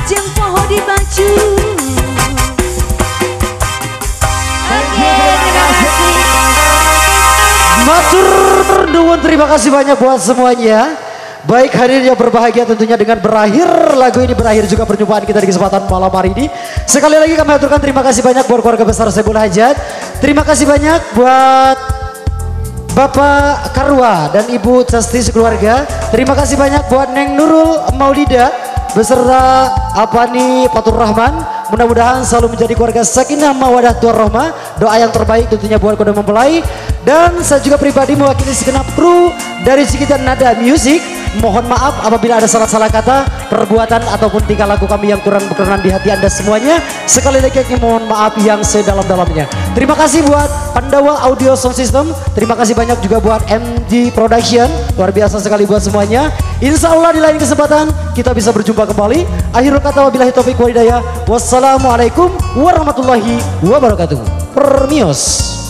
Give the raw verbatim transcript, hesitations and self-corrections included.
jeng poho di baju. Oke, terima kasih. Matur nuwun, terima kasih banyak buat semuanya. Baik, hadirin yang berbahagia, tentunya dengan berakhir lagu ini berakhir juga perjumpaan kita di kesempatan malam hari ini. Sekali lagi kami aturkan terima kasih banyak buat keluarga besar Saiful Hajat. Terima kasih banyak buat Bapak Karwa dan Ibu Casti sekeluarga. Terima kasih banyak buat Neng Nurul Maulida beserta Apani Patur Rahman. Mudah-mudahan selalu menjadi keluarga sakinah mawadah warahmah. Doa yang terbaik tentunya buat kode mempelai. Dan saya juga pribadi mewakili segenap kru dari Cikitan Nada Music. Mohon maaf apabila ada salah-salah kata, perbuatan ataupun tingkah laku kami yang kurang berkenan di hati Anda semuanya. Sekali lagi kami mohon maaf yang sedalam-dalamnya. Terima kasih buat Pandawa Audio Sound System. Terima kasih banyak juga buat M G Production. Luar biasa sekali buat semuanya. Insya Allah di lain kesempatan kita bisa berjumpa kembali. Akhirul kata wabillahi taufiq wal hidayah. Wassalamualaikum warahmatullahi wabarakatuh. Permios.